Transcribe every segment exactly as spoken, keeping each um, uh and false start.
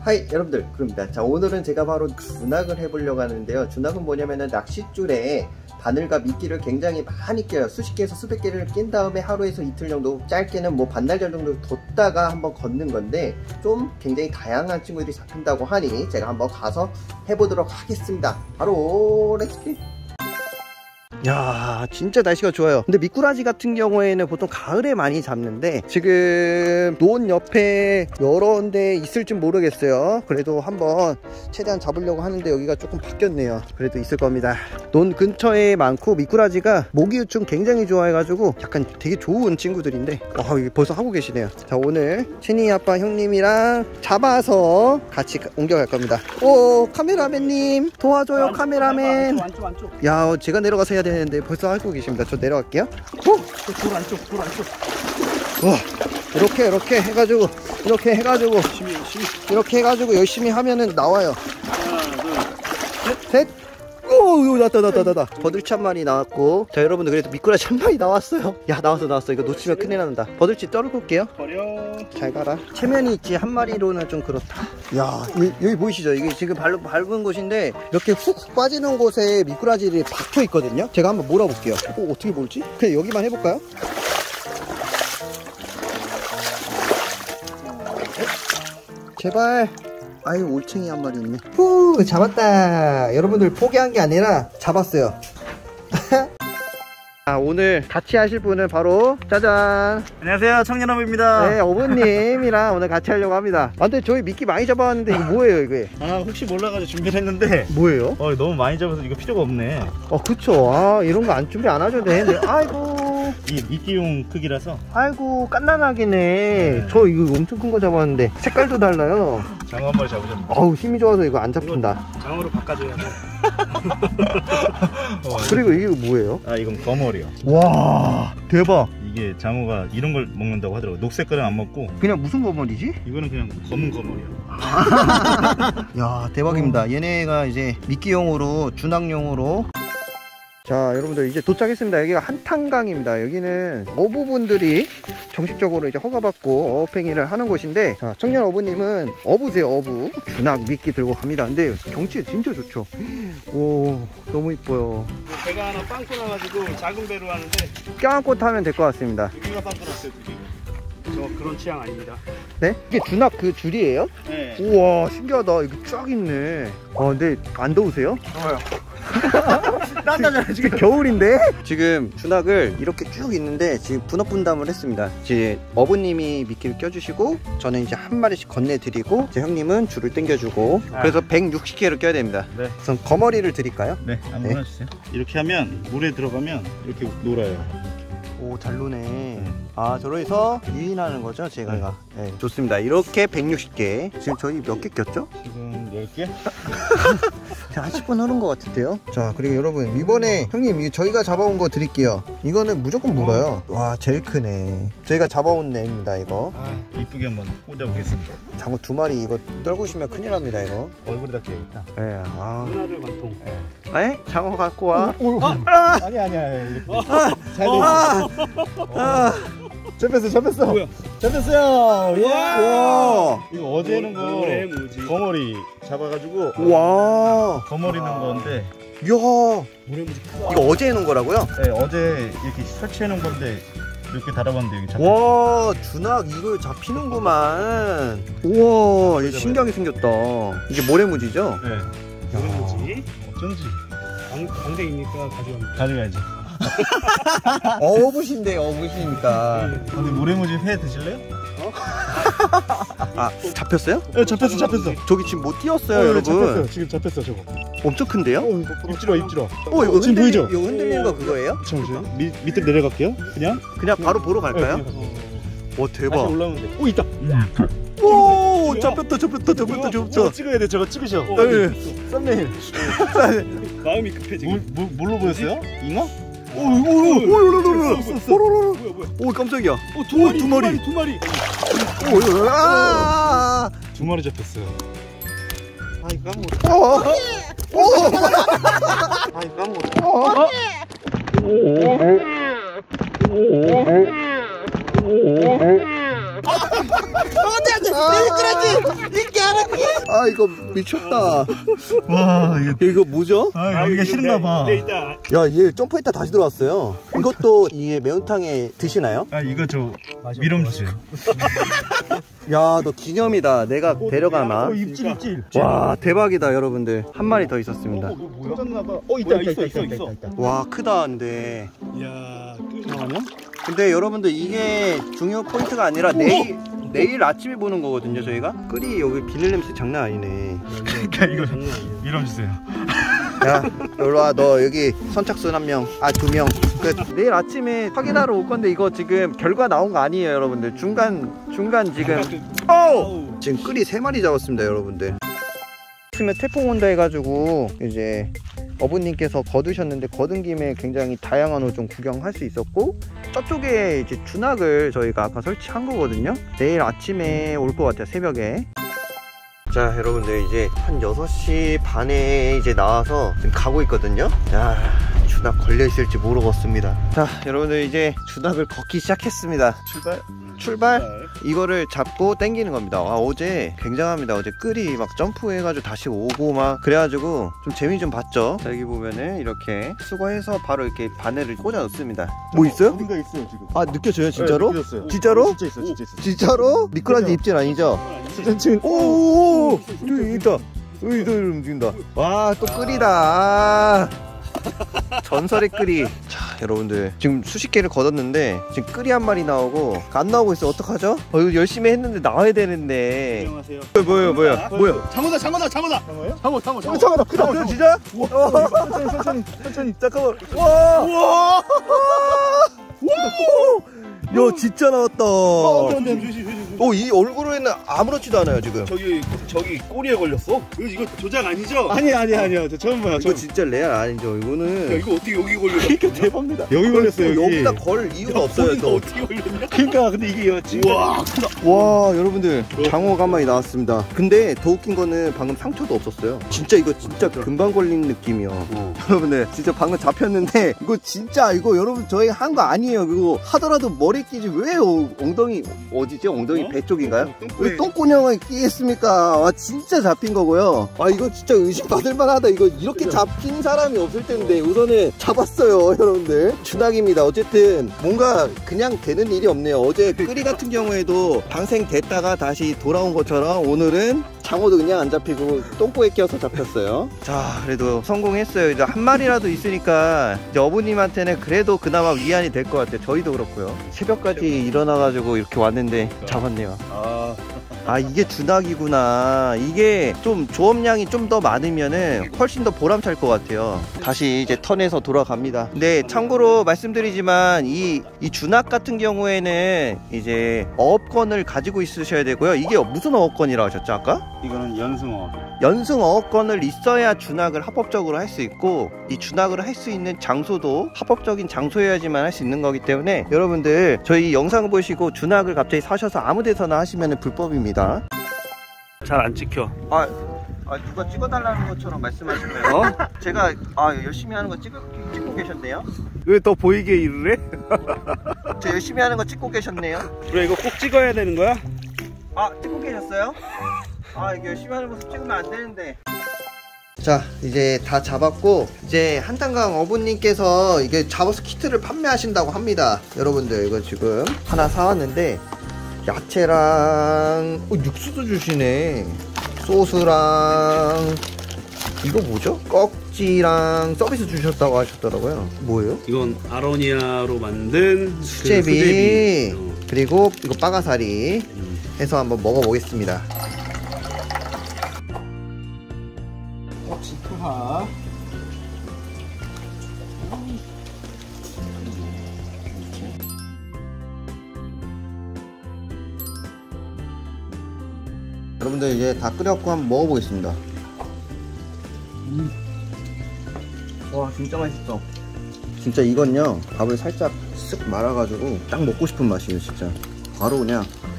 하이 여러분들, 그룹니다. 자, 오늘은 제가 바로 준학을 해보려고 하는데요. 준학은 뭐냐면은 낚싯줄에 바늘과 미끼를 굉장히 많이 껴요. 수십 개에서 수백 개를 낀 다음에 하루에서 이틀 정도, 짧게는 뭐 반나절 정도 뒀다가 한번 걷는 건데, 좀 굉장히 다양한 친구들이 잡힌다고 하니 제가 한번 가서 해보도록 하겠습니다. 바로 렛츠기! 야, 진짜 날씨가 좋아요. 근데 미꾸라지 같은 경우에는 보통 가을에 많이 잡는데 지금 논 옆에 여러 데 있을지 모르겠어요. 그래도 한번 최대한 잡으려고 하는데 여기가 조금 바뀌었네요. 그래도 있을 겁니다. 논 근처에 많고 미꾸라지가 모기유충 굉장히 좋아해가지고 약간 되게 좋은 친구들인데, 어, 이게 벌써 하고 계시네요. 자, 오늘 채니 아빠 형님이랑 잡아서 같이 옮겨갈 겁니다. 오, 카메라맨님 도와줘요. 안쪽, 카메라맨. 안쪽, 안쪽, 안쪽. 야, 제가 내려가서 해야 되는데 벌써 하고 계십니다. 저 내려갈게요. 오! 돌 안쪽, 돌 안쪽. 와, 이렇게 이렇게 해가지고 이렇게 해가지고 열심히, 열심히. 이렇게 해가지고 열심히 하면은 나와요. 하나, 둘, 셋. 오, 나왔다, 나왔다, 나왔다. 버들치 한 마리 나왔고, 자, 여러분들 그래도 미꾸라지 한 마리 나왔어요. 야, 나왔어, 나왔어. 이거 놓치면 큰일 난다. 버들치 떨굴게요. 버려. 잘 가라. 체면이 있지 한 마리로는 좀 그렇다. 야, 여기, 여기 보이시죠? 이게 지금 발, 밟은 곳인데 이렇게 훅 빠지는 곳에 미꾸라지들이 박혀 있거든요. 제가 한번 몰아볼게요. 어, 어떻게 몰지? 그냥 여기만 해볼까요? 제발. 아유, 올챙이 한 마리 있네. 후, 잡았다. 여러분들 포기한 게 아니라 잡았어요. 아, 오늘 같이 하실 분은 바로 짜잔, 안녕하세요, 청년어부입니다. 네, 어부님이랑 오늘 같이 하려고 합니다. 아, 근데 저희 미끼 많이 잡아왔는데 이거 뭐예요, 이게? 아, 혹시 몰라가지고 준비를 했는데 뭐예요? 어, 너무 많이 잡아서 이거 필요가 없네. 어, 그쵸. 아, 이런 거 안 준비 안 하셔도 되는데. 아이고, 이 미끼용 크기라서. 아이고, 깐난하기네. 네. 저 이거 엄청 큰 거 잡았는데 색깔도 달라요. 장어 한 마리 잡으셨네. 어우, 힘이 좋아서 이거 안 잡힌다. 장어로 바꿔줘야 돼. 어, 그리고 이게 뭐예요? 아, 이건 거머리요. 와, 대박. 이게 장어가 이런 걸 먹는다고 하더라고. 녹색 거는 안 먹고. 그냥 무슨 거머리지? 이거는 그냥 검은 거머리야. 야, 대박입니다. 얘네가 이제 미끼용으로, 준학용으로. 자, 여러분들 이제 도착했습니다. 여기가 한탄강입니다. 여기는 어부분들이 정식적으로 이제 허가받고 어업행위를 하는 곳인데, 자, 청년 어부님은 어부세요, 어부. 준학 미끼 들고 갑니다. 근데 경치 진짜 좋죠. 오, 너무 이뻐요. 배가 하나 빵꾸 나가지고 작은 배로 하는데 껴안고 타면 될 것 같습니다. 여기가 빵꾸 났어요, 두 개가. 저 그런 취향 아닙니다. 네? 이게 준학 그 줄이에요? 네. 우와, 신기하다. 이거 쫙 있네. 아, 근데 안 더우세요? 더워요. 딴다잖아 지금. 겨울인데? 지금 준학을 이렇게 쭉 있는데 지금 분업 분담을 했습니다. 이제 어부님이 미끼를 껴주시고 저는 이제 한 마리씩 건네드리고 제 형님은 줄을 당겨주고, 아. 그래서 백육십 개를 껴야 됩니다. 네. 우선 거머리를 드릴까요? 네, 아무거나 네. 주세요. 이렇게 하면 물에 들어가면 이렇게 놀아요. 오, 잘 노네. 아, 저러해서 유인하는 거죠, 제가. 네. 네, 좋습니다. 이렇게 백육십 개. 지금 저희 몇 개 꼈죠? 지금 열 개? 자, 한 십 분 흐른 것 같은데요. 자, 그리고 여러분, 이번에 형님 저희가 잡아온 거 드릴게요. 이거는 무조건 물어요. 와, 제일 크네. 저희가 잡아온 애입니다, 이거. 아, 이쁘게 한번 꽂아보겠습니다. 장어 두 마리 이거 떨구시면 큰일 납니다, 이거. 얼굴에다 껴야겠다. 네, 아. 하나를 관통. 에? 장어 갖고 와. 오, 오, 아, 아! 아니, 아니야. 아, 잘 돼. 아, 아, 잡혔어, 잡혔어. 뭐야? 잡혔어요. 와. 이거 어제 해놓은 거 거머리 잡아가지고. 와. 거머리는 건데. 이야. 이거 어제 해놓은 거라고요? 네, 어제 이렇게 설치해놓은 건데 이렇게 달아봤는데 여기 잡혔어. 와, 준학 이거 잡히는구만. 우와, 이거 신기하게 생겼다. 이게 모래무지죠? 네. 모래무지. 어쩐지. 강, 강대이니까 가져갑니다. 가져가야지. 어부신데, 어부시니까. 근데 모래무지 회 드실래요? 어? 아, 잡혔어요? 네, 잡혔어, 잡혔어. 저기 지금 못 뛰었어요, 어, 여러분. 잡혔어요. 지금 잡혔어, 저거. 엄청 큰데요? 어, 입질어, 입질어. 어, 이거 지금 흔들리, 보이죠? 이거 흔들리는 거 그거예요? 잠시만요. 밑, 밑으로 내려갈게요. 그냥. 그냥 바로 보러 갈까요? 네, 그냥. 와, 다시 대박. 올라오면 돼. 오, 있다. 오, 잡혔다, 잡혔다, 잡혔다, 저거 잡혔다. 찍어야 돼. 저거 찍으셔. 네. 썸네일. 마음이 급해 지금. 뭘, 뭘로 보였어요? 잉어? 오, 오, 오, 오, 오, 오, 깜짝이야. 오, 두 마리, 두 마리, 두 마리. 오, 아, 두 마리 잡혔어요. 아, 이거 까먹었다. 어, 오, 아, 이거 까먹었다. 어, 오, 안돼 안돼 미꾸라지 이게 알아. 아 이거 미쳤다. 와 이거, 이거 뭐죠? 아 여기가 싫은가봐. 야 얘 점프했다 다시 들어왔어요. 이것도 이게 매운탕에 드시나요? 아 이거 저 미럼 주세요. 야 너 기념이다. 내가 데려가마. 어, 입질 입질. 와 대박이다 여러분들. 한 마리 더 있었습니다. 어, 뭐야? 어 있다 있다 있다 있다 있다. 있다. 와 크다. 근데 이야 끝나가냐? 근데 여러분들 이게 중요 포인트가 아니라 내일 내일 아침에 보는 거거든요. 저희가 끓이 여기 비늘 냄새 장난 아니네. 그러니까 이거 미럼 주세요. 야 놀러와. 너 여기 선착순 한 명 아 두 명 끝. 내일 아침에 확인하러 올 건데 이거 지금 결과 나온 거 아니에요 여러분들. 중간 중간 지금 오! 지금 끓이 세 마리 잡았습니다 여러분들. 아침에 태풍 온다 해가지고 이제 어부님께서 거두셨는데 거둔 김에 굉장히 다양한 옷 좀 구경할 수 있었고, 저쪽에 이제 주낙을 저희가 아까 설치한 거거든요. 내일 아침에 올 것 같아요, 새벽에. 자 여러분들 이제 한 여섯 시 반에 이제 나와서 지금 가고 있거든요. 야 주낙 걸려있을지 모르겠습니다. 자 여러분들 이제 주낙을 걷기 시작했습니다. 출발? 출발? 이거를 잡고 당기는 겁니다. 와, 어제 굉장합니다. 어제 끌이 막 점프해가지고 다시 오고 막 그래가지고 좀 재미 좀 봤죠. 자, 여기 보면은 이렇게 수거해서 바로 이렇게 바늘을 꽂아 넣습니다. 뭐 있어요? 어딘가 있어요 지금. 아 느껴져요 진짜로? 네, 느껴졌어요. 진짜로? 진짜 있어 진짜 있어. 진짜로? 미꾸라지 입질 아니죠? 오오오 저기 있다. 여기 있다. 움직인다. 와 또 끌이다. 전설의 끌이. 자 여러분들 지금 수십 개를 걷었는데 지금 끌이 한 마리 나오고 안 나오고 있어. 어떡하죠? 어, 이거 열심히 했는데 나와야 되는데. 안녕하세요. 뭐야 뭐야 뭐야? 장어다 장어다 장어다. 장어요? 장어 장어 장어. 장어다 크다. 진짜? 천천히 천천히 천천히. 잠깐만. 와. 우와. 야 진짜 나왔다. 어, 이 얼굴에는 아무렇지도 않아요 지금. 저기 저기 꼬리에 걸렸어. 이거 이거 조작 아니죠? 아니 아니 아니요. 저 처음 봐요. 이거 진짜 레알 아니죠 이거는. 야, 이거 어떻게 여기 걸려? 그러니까 대박입니다. 여기 걸렸어요. 여기. 여기다 걸 이유가 없어요. 또 어떻게 걸렸냐? 그러니까 근데 이게 진짜. 와 크다. 와 여러분들 장어가 한 마리 나왔습니다. 근데 더 웃긴 거는 방금 상처도 없었어요. 진짜 이거 진짜 금방 걸린 느낌이요. 어. 여러분들 진짜 방금 잡혔는데 이거 진짜 이거 여러분 저희 한 거 아니에요. 그거 하더라도 머리 끼지 왜 어, 엉덩이 어디지? 엉덩이 어? 배 쪽인가요? 왜 똥꼬녕을 끼겠습니까? 와 진짜 잡힌 거고요. 아 이거 진짜 의심받을 만하다. 이거 이렇게 잡힌 사람이 없을 텐데 우선은 잡았어요 여러분들. 주낙입니다. 어쨌든 뭔가 그냥 되는 일이 없네요. 어제 끓이 같은 경우에도 방생됐다가 다시 돌아온 것처럼 오늘은 장어도 그냥 안 잡히고 똥꼬에 껴서 잡혔어요. 자 그래도 성공했어요. 이제 한 마리라도 있으니까 이제 어부님한테는 그래도 그나마 위안이 될 것 같아요. 저희도 그렇고요. 새벽까지 일어나가지고 이렇게 왔는데 잡았네요. 아, 아 이게 주낙이구나. 이게 좀 조업량이 좀 더 많으면은 훨씬 더 보람찰 것 같아요. 다시 이제 턴에서 돌아갑니다. 근데 참고로 말씀드리지만 이, 이 주낙 같은 경우에는 이제 어업권을 가지고 있으셔야 되고요. 이게 무슨 어업권이라고 하셨죠 아까? 이거는 연승어. 연승 어업권을 있어야 주낙을 합법적으로 할 수 있고, 이 주낙을 할 수 있는 장소도 합법적인 장소여야지만 할 수 있는 거기 때문에 여러분들 저희 영상을 보시고 주낙을 갑자기 사셔서 아무 데서나 하시면 불법입니다. 잘 안 찍혀. 아, 아 누가 찍어달라는 것처럼 말씀하시네요. 어? 제가 아 열심히 하는 거 찍, 찍고 계셨네요. 왜 더 보이게 일을 해? 저 열심히 하는 거 찍고 계셨네요. 그래 이거 꼭 찍어야 되는 거야? 아 찍고 계셨어요? 아 이게 열심히 하는 모습 찍으면 안 되는데. 자 이제 다 잡았고 이제 한탄강 어부님께서 이게 잡아서 키트를 판매하신다고 합니다. 여러분들 이거 지금 하나 사왔는데 야채랑 어, 육수도 주시네. 소스랑 이거 뭐죠? 꺽지랑 서비스 주셨다고 하셨더라고요. 뭐예요? 이건 아로니아로 만든 수제비, 그 수제비. 어. 그리고 이거 빠가사리 음. 해서 한번 먹어보겠습니다. 꺽지 투하. 여러분들 이제 다 끓였고 한번 먹어보겠습니다. 음. 와 진짜 맛있어. 진짜 이건요 밥을 살짝 쓱 말아가지고 딱 먹고 싶은 맛이에요 진짜. 바로 그냥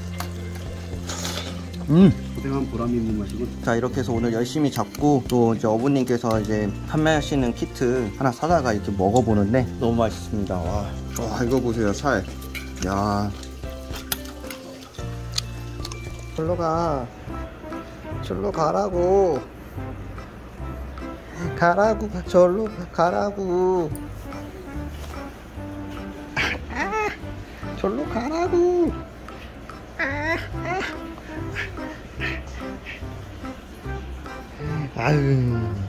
음 고생한 보람이 있는 맛이군. 자 이렇게 해서 오늘 열심히 잡고 또 이제 어부님께서 이제 판매하시는 키트 하나 사다가 이렇게 먹어보는데 너무 맛있습니다. 와, 와 이거 보세요 살. 야 절로 가. 절로 가라고. 가라고. 절로 가라고. 아, 절로 가라고. 아, 아. 아유.